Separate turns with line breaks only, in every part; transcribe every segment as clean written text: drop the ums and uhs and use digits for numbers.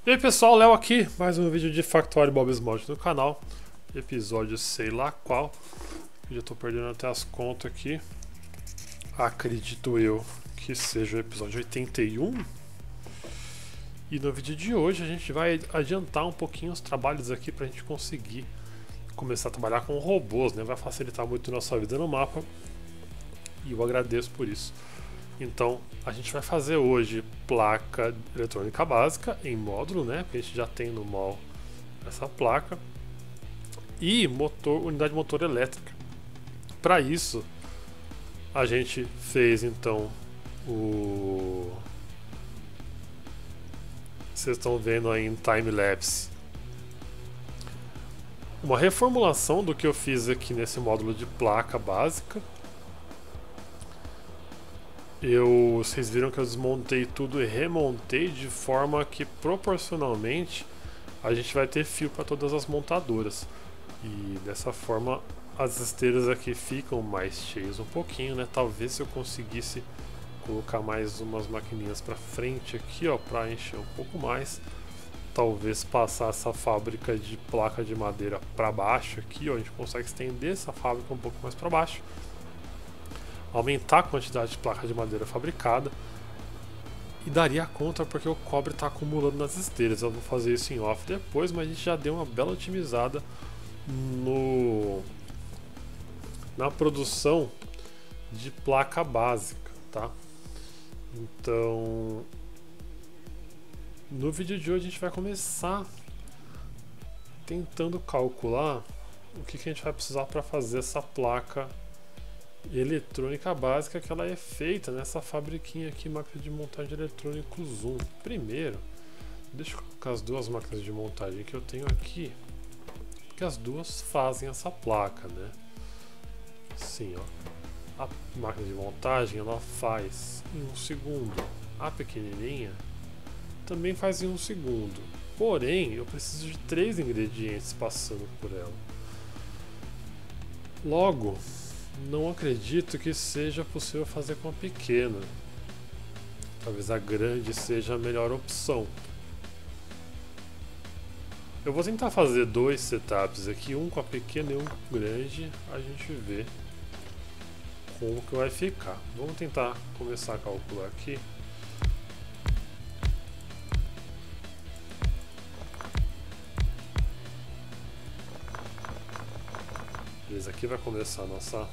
E aí pessoal, Léo aqui, mais um vídeo de Factorio Bob Esmalte no canal. Episódio sei lá qual. Já tô perdendo até as contas aqui. Acredito eu que seja o episódio 81. E no vídeo de hoje a gente vai adiantar um pouquinho os trabalhos aqui pra gente conseguir começar a trabalhar com robôs, né? Vai facilitar muito a nossa vida no mapa. E eu agradeço por isso. Então, a gente vai fazer hoje placa eletrônica básica em módulo, né? Porque a gente já tem no mall essa placa. E unidade motor elétrica. Para isso, a gente fez então Vocês estão vendo aí em time-lapse uma reformulação do que eu fiz aqui nesse módulo de placa básica. Vocês viram que eu desmontei tudo e remontei de forma que proporcionalmente a gente vai ter fio para todas as montadoras. E dessa forma as esteiras aqui ficam mais cheias um pouquinho, né? Talvez se eu conseguisse colocar mais umas maquininhas para frente aqui, ó, para encher um pouco mais. Talvez passar essa fábrica de placa de madeira para baixo aqui, ó, a gente consegue estender essa fábrica um pouco mais para baixo. Aumentar a quantidade de placa de madeira fabricada e daria conta porque o cobre está acumulando nas esteiras. Eu vou fazer isso em off depois, mas a gente já deu uma bela otimizada na produção de placa básica, tá? Então, no vídeo de hoje a gente vai começar tentando calcular o que a gente vai precisar para fazer essa placa eletrônica básica, que ela é feita nessa fabriquinha aqui, máquina de montagem eletrônico Zoom. Primeiro, deixa eu colocar as duas máquinas de montagem que eu tenho aqui, porque as duas fazem essa placa, né? Sim, ó. A máquina de montagem ela faz em 1 segundo. A pequenininha também faz em 1 segundo. Porém, eu preciso de 3 ingredientes passando por ela. Logo, não acredito que seja possível fazer com a pequena. Talvez a grande seja a melhor opção. Eu vou tentar fazer 2 setups aqui, um com a pequena e um com a grande. A gente vê como que vai ficar. Vamos tentar começar a calcular aqui. Beleza, aqui vai começar a nossa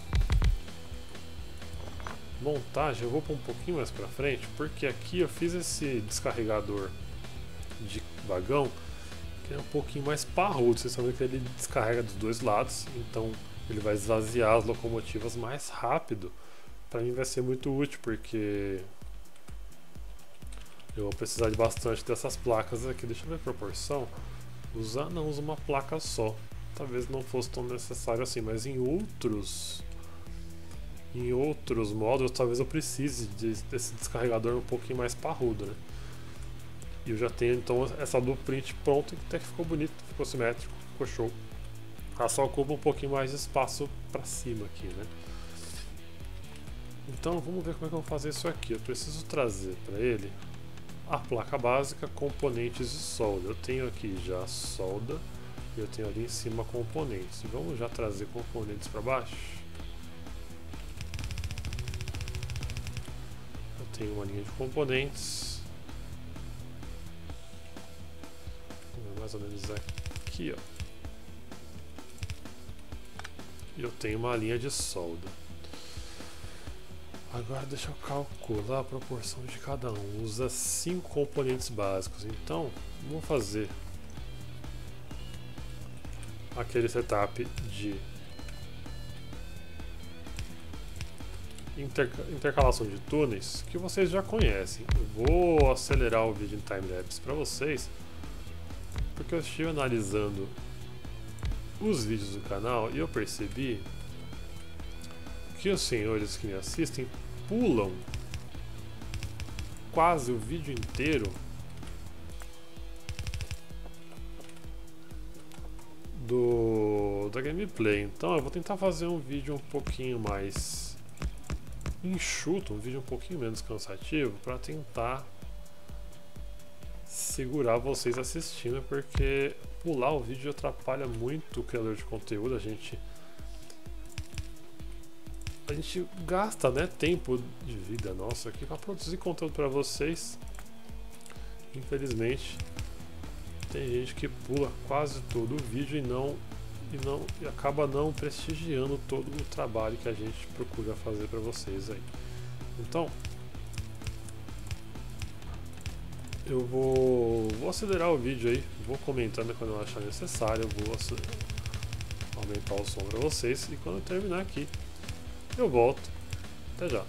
montagem. Eu vou para um pouquinho mais para frente, porque aqui eu fiz esse descarregador de vagão que é um pouquinho mais parrudo. Vocês estão vendo que ele descarrega dos dois lados, então ele vai esvaziar as locomotivas mais rápido. Para mim vai ser muito útil, porque eu vou precisar de bastante dessas placas aqui. Deixa eu ver a proporção. Não usa uma placa só. Talvez não fosse tão necessário assim, mas em outros módulos talvez eu precise desse descarregador um pouquinho mais parrudo, né? E eu já tenho então essa blueprint pronta, que até que ficou bonito, ficou simétrico, ficou show. Ela só ocupa um pouquinho mais de espaço para cima aqui, né? Então vamos ver como é que eu vou fazer isso aqui. Eu preciso trazer para ele a placa básica, componentes de solda. Eu tenho aqui já solda. Eu tenho ali em cima componentes. Vamos já trazer componentes para baixo. Eu tenho uma linha de componentes. Mais ou menos aqui, ó. E eu tenho uma linha de solda. Agora deixa eu calcular a proporção de cada um. Usa 5 componentes básicos. Então, vamos fazer aquele setup de intercalação de túneis que vocês já conhecem. Eu vou acelerar o vídeo em time-lapse para vocês, porque eu estive analisando os vídeos do canal e eu percebi que os senhores que me assistem pulam quase o vídeo inteiro da gameplay. Então eu vou tentar fazer um vídeo um pouquinho mais enxuto, um vídeo um pouquinho menos cansativo, para tentar segurar vocês assistindo, porque pular o vídeo atrapalha muito o criador de conteúdo. A gente gasta, né, tempo de vida nossa aqui para produzir conteúdo para vocês. Infelizmente tem gente que pula quase todo o vídeo e acaba não prestigiando todo o trabalho que a gente procura fazer para vocês aí. Então eu vou acelerar o vídeo aí, vou comentando quando eu achar necessário, eu vou aumentar o som para vocês, e quando eu terminar aqui eu volto. Até já.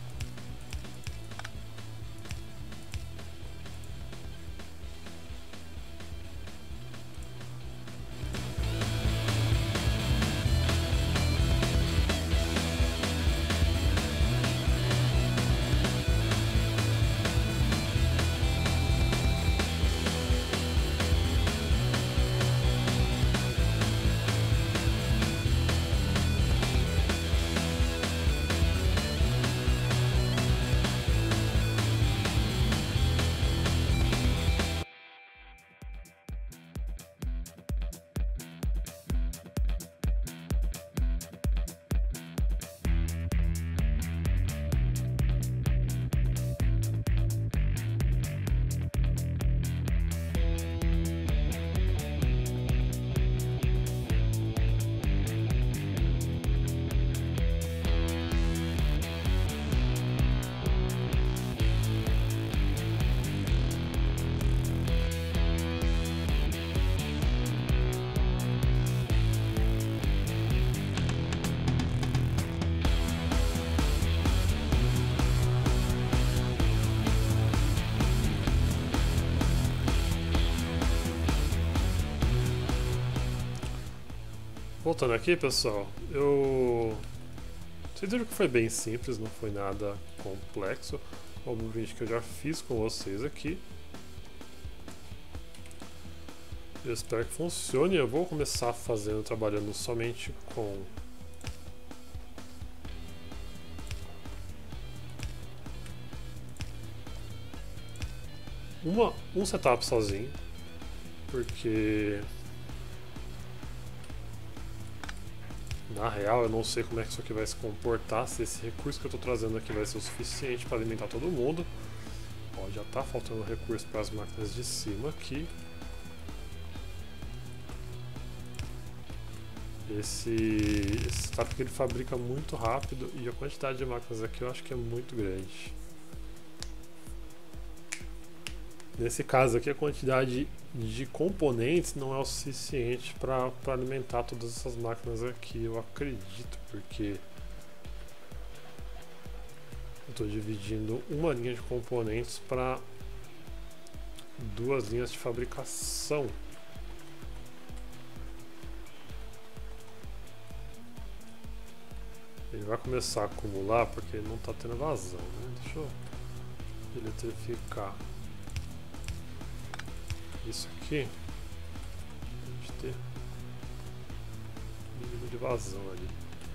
Voltando aqui, pessoal, vocês viram que foi bem simples, não foi nada complexo. Obviamente que eu já fiz com vocês aqui. Eu espero que funcione. Eu vou começar trabalhando somente com um setup sozinho, porque na real eu não sei como é que isso aqui vai se comportar, se esse recurso que eu estou trazendo aqui vai ser o suficiente para alimentar todo mundo. Ó, já está faltando recurso para as máquinas de cima aqui. Esse setup que ele fabrica muito rápido, e a quantidade de máquinas aqui eu acho que é muito grande. Nesse caso aqui, a quantidade de componentes não é o suficiente para alimentar todas essas máquinas aqui, eu acredito, porque eu estou dividindo uma linha de componentes para duas linhas de fabricação. Ele vai começar a acumular porque ele não está tendo vazão, né? Deixa eu eletrificar isso aqui, a gente ter um mínimo de vazão ali.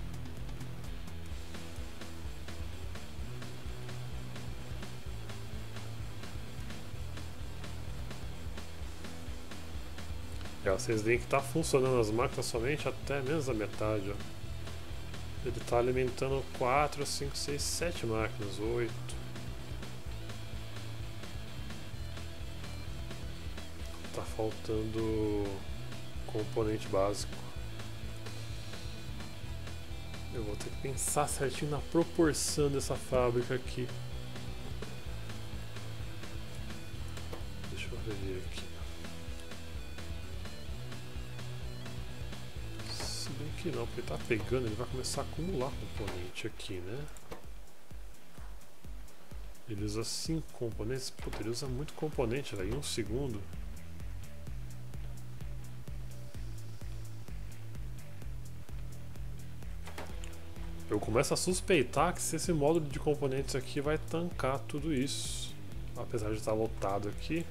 Vocês veem que está funcionando as máquinas somente até menos da metade, ó. Ele está alimentando 4, 5, 6, 7 máquinas, 8. Tá faltando componente básico. Eu vou ter que pensar certinho na proporção dessa fábrica aqui. Deixa eu ver aqui. Se bem que não, porque tá pegando, ele vai começar a acumular componente aqui, né? Ele usa 5 componentes. Puta, ele usa muito componente, velho, em 1 segundo. Eu começo a suspeitar que esse módulo de componentes aqui vai tancar tudo isso. Apesar de estar lotado aqui.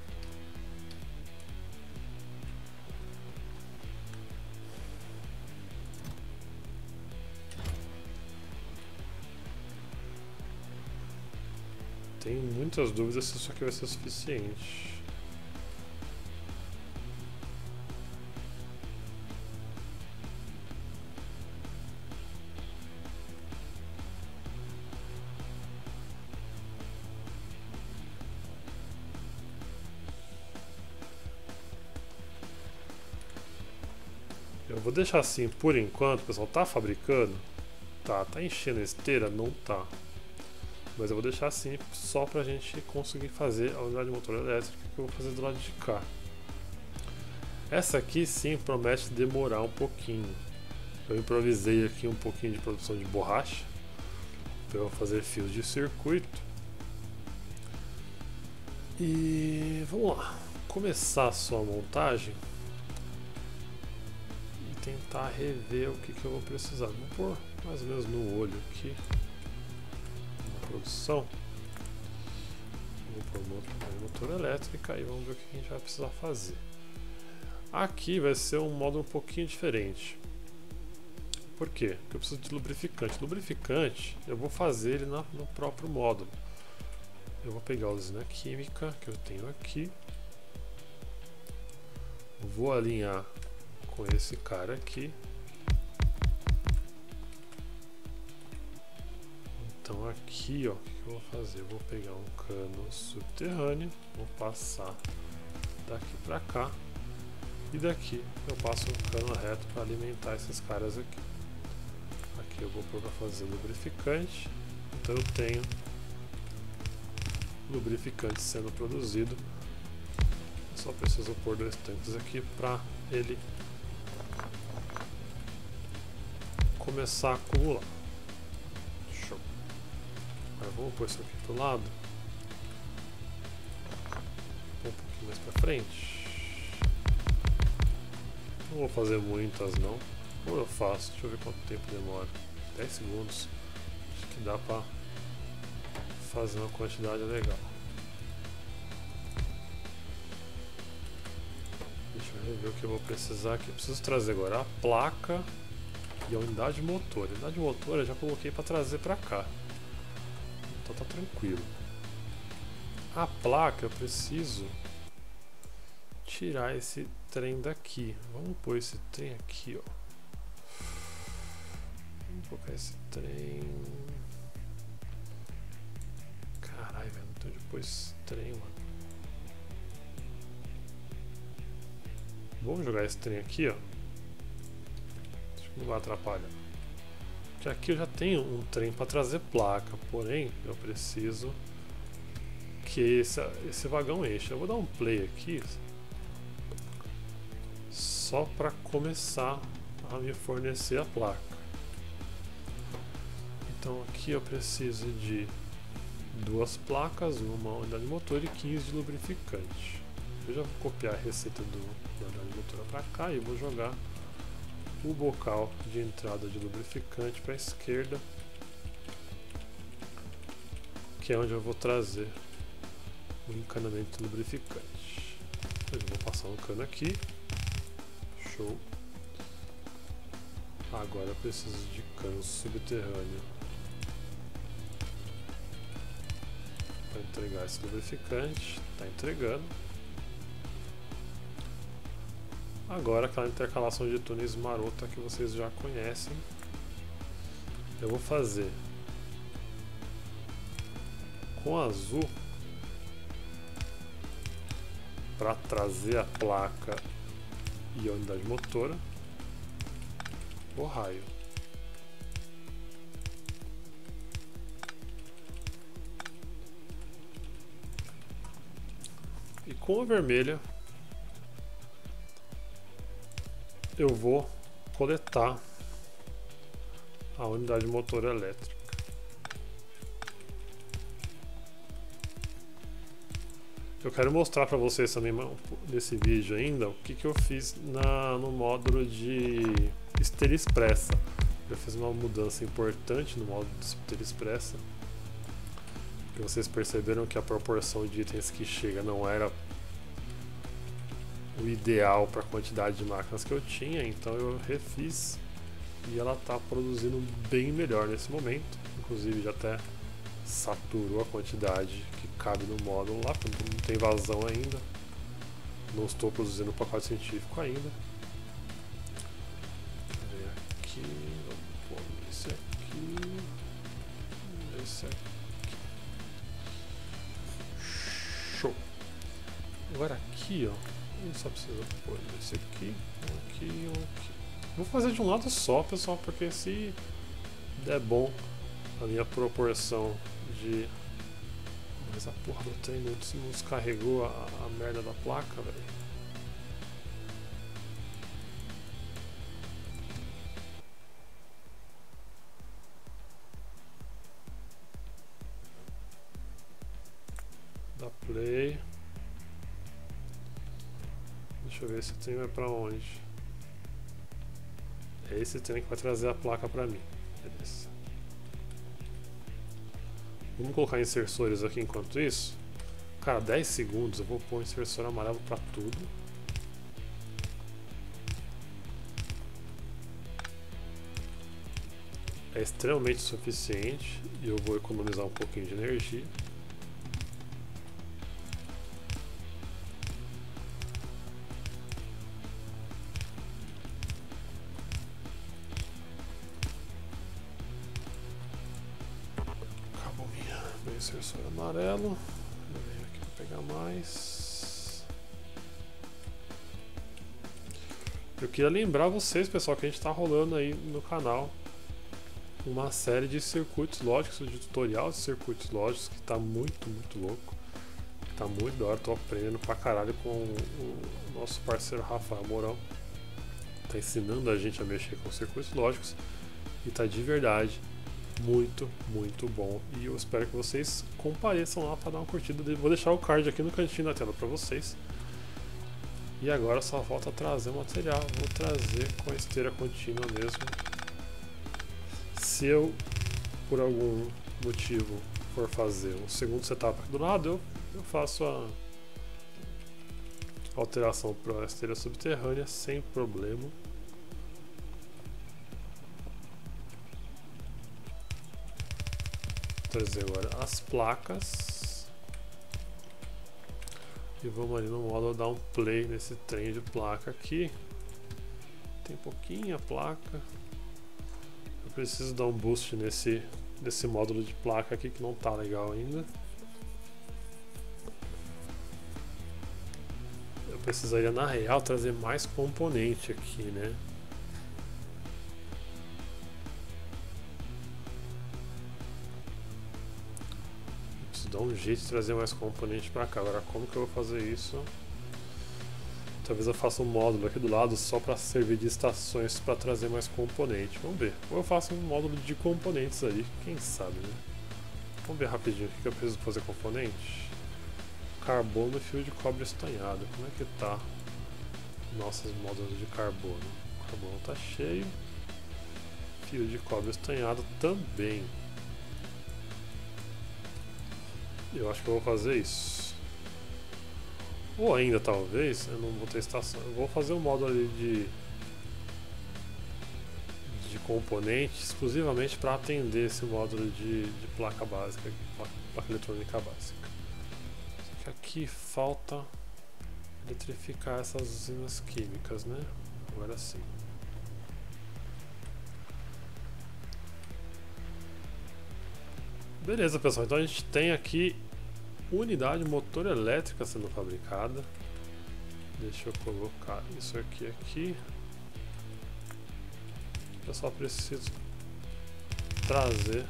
Tenho muitas dúvidas se isso aqui vai ser suficiente. Eu vou deixar assim por enquanto, pessoal. Tá fabricando? Tá enchendo a esteira? Não tá. Mas eu vou deixar assim só pra gente conseguir fazer a unidade de motor elétrica que eu vou fazer do lado de cá. Essa aqui sim promete demorar um pouquinho. Eu improvisei aqui um pouquinho de produção de borracha para eu fazer fios de circuito. E vamos lá, começar a sua montagem e tentar rever o que eu vou precisar. Vou pôr mais ou menos no olho aqui na produção. Vou pôr motor elétrica e vamos ver o que a gente vai precisar fazer. Aqui vai ser um módulo um pouquinho diferente. Por quê? Porque eu preciso de lubrificante. Lubrificante eu vou fazer ele no próprio módulo. Eu vou pegar a usina química que eu tenho aqui. Vou alinhar com esse cara aqui. Então aqui, ó, o que eu vou fazer? Eu vou pegar um cano subterrâneo, vou passar daqui para cá e daqui eu passo um cano reto para alimentar esses caras aqui. Aqui eu vou pôr para fazer lubrificante. Então eu tenho lubrificante sendo produzido. Eu só preciso pôr 2 tanques aqui para ele começar a acumular. Show. Agora vamos pôr isso aqui pro lado. Um pouquinho mais para frente. Não vou fazer muitas não. Ou eu faço, deixa eu ver quanto tempo demora. 10 segundos. Acho que dá pra fazer uma quantidade legal. Deixa eu rever o que eu vou precisar aqui. Eu preciso trazer agora a placa e a unidade motor. A unidade motor eu já coloquei para trazer para cá. Então tá tranquilo. A placa eu preciso tirar esse trem daqui. Vamos pôr esse trem aqui, ó. Vamos colocar esse trem. Caralho, velho, não tem onde pôr esse trem, mano. Vamos jogar esse trem aqui, ó. Acho que não vai atrapalhar. Porque aqui eu já tenho um trem para trazer placa, porém eu preciso que esse vagão encha. Eu vou dar um play aqui só para começar a me fornecer a placa. Então aqui eu preciso de 2 placas, uma unidade motor e 15 de lubrificante. Eu já vou copiar a receita da unidade motor para cá e vou jogar o bocal de entrada de lubrificante para a esquerda, que é onde eu vou trazer o encanamento de lubrificante. Eu vou passar um cano aqui. Show. Agora eu preciso de cano subterrâneo para entregar esse lubrificante. Está entregando. Agora aquela intercalação de túneis marota que vocês já conhecem. Eu vou fazer com azul para trazer a placa e a unidade motora. O raio. E com a vermelha eu vou coletar a unidade motor elétrica. Eu quero mostrar para vocês também nesse vídeo ainda o que eu fiz no módulo de esteira expressa. Eu fiz uma mudança importante no módulo de esteira expressa. Porque vocês perceberam que a proporção de itens que chega não era o ideal para a quantidade de máquinas que eu tinha, então eu refiz e ela está produzindo bem melhor nesse momento. Inclusive já até saturou a quantidade que cabe no módulo lá, porque não tem vazão ainda. Não estou produzindo o pacote científico ainda. Vem aqui, vamos pôr esse aqui, esse aqui. Show! Agora aqui, ó, eu só preciso pôr esse aqui, um aqui e um aqui. Vou fazer de um lado só, pessoal, porque se der bom a minha proporção de... Mas a porra do trem não descarregou a merda da placa, velho. Dá play. Deixa eu ver, esse trem vai pra onde? É esse trem que vai trazer a placa pra mim. Beleza. Vamos colocar insersores aqui enquanto isso. Cara, 10 segundos eu vou pôr um insersor amarelo pra tudo. É extremamente suficiente e eu vou economizar um pouquinho de energia. Meu insersor amarelo. Eu venho aqui para pegar mais. Eu queria lembrar vocês, pessoal, que a gente está rolando aí no canal uma série de circuitos lógicos, de tutorial de circuitos lógicos, que está muito louco. Tá muito da hora, tô aprendendo pra caralho com o nosso parceiro Rafael Mourão. Tá ensinando a gente a mexer com circuitos lógicos e tá de verdade muito bom, e eu espero que vocês compareçam lá para dar uma curtida. Vou deixar o card aqui no cantinho da tela para vocês. E agora só falta trazer o material. Vou trazer com a esteira contínua mesmo. Se eu por algum motivo for fazer um segundo setup aqui do lado, eu faço a alteração para a esteira subterrânea sem problema. Trazer agora as placas e vamos ali no módulo dar um play nesse trem de placa aqui. Tem pouquinha placa, eu preciso dar um boost nesse módulo de placa aqui que não tá legal ainda. Eu precisaria na real trazer mais componente aqui, né? Dá um jeito de trazer mais componente para cá. Agora, como que eu vou fazer isso? Talvez eu faça um módulo aqui do lado só para servir de estações para trazer mais componente. Vamos ver. Ou eu faço um módulo de componentes ali, quem sabe, né? Vamos ver rapidinho o que eu preciso fazer componente. Carbono e fio de cobre estanhado. Como é que tá nossos módulos de carbono? O carbono tá cheio. Fio de cobre estanhado também. Eu acho que eu vou fazer isso. Ou ainda talvez, eu não vou ter estação. Eu vou fazer um módulo ali de componente exclusivamente para atender esse módulo de placa básica, placa eletrônica básica. Só que aqui falta eletrificar essas usinas químicas, né? Agora sim. Beleza, pessoal, então a gente tem aqui unidade motor elétrica sendo fabricada. Deixa eu colocar isso aqui. Eu só preciso trazer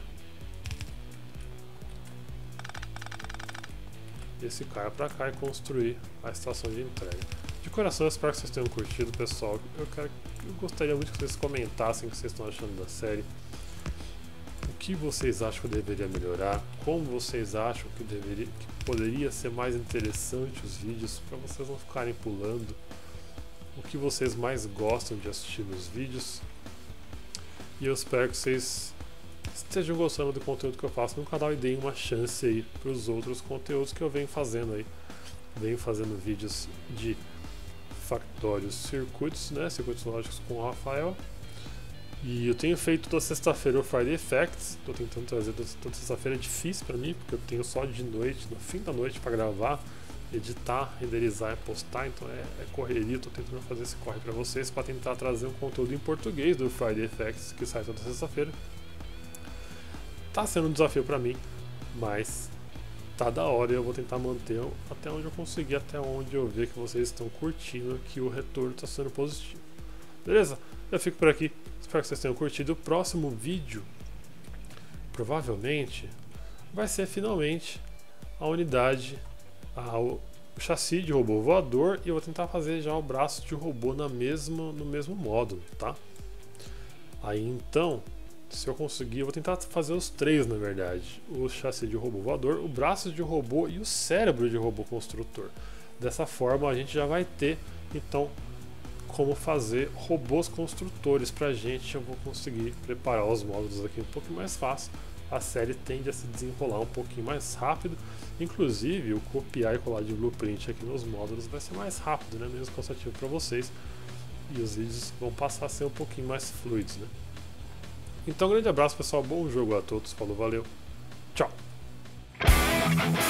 esse cara para cá e construir a estação de entrega. De coração, eu espero que vocês tenham curtido, pessoal. Eu gostaria muito que vocês comentassem o que vocês estão achando da série. O que vocês acham que eu deveria melhorar? Como vocês acham que poderia ser mais interessante os vídeos, para vocês não ficarem pulando? O que vocês mais gostam de assistir nos vídeos? E eu espero que vocês estejam gostando do conteúdo que eu faço no canal e deem uma chance aí para os outros conteúdos que eu venho fazendo aí. Venho fazendo vídeos de factórios circuitos, né? Circuitos lógicos com o Rafael. E eu tenho feito toda sexta-feira o Friday Effects. Estou tentando trazer toda sexta-feira. É difícil para mim, porque eu tenho só de noite, no fim da noite, para gravar, editar, renderizar e postar. Então é correria. Estou tentando fazer esse corre para vocês, para tentar trazer um conteúdo em português do Friday Effects, que sai toda sexta-feira. Tá sendo um desafio para mim, mas tá da hora e eu vou tentar manter até onde eu conseguir, até onde eu ver que vocês estão curtindo, que o retorno está sendo positivo. Beleza? Eu fico por aqui, espero que vocês tenham curtido. O próximo vídeo, provavelmente, vai ser finalmente a unidade, o chassi de robô voador, e eu vou tentar fazer já o braço de robô no mesmo módulo, tá? Aí então, se eu conseguir, eu vou tentar fazer os três, na verdade: o chassi de robô voador, o braço de robô e o cérebro de robô construtor. Dessa forma a gente já vai ter então como fazer robôs construtores pra gente. Eu vou conseguir preparar os módulos aqui um pouco mais fácil. A série tende a se desenrolar um pouquinho mais rápido. Inclusive, o copiar e colar de blueprint aqui nos módulos vai ser mais rápido, né? Menos cansativo para vocês. E os vídeos vão passar a ser um pouquinho mais fluidos, né? Então, um grande abraço, pessoal. Bom jogo a todos. Falou, valeu. Tchau.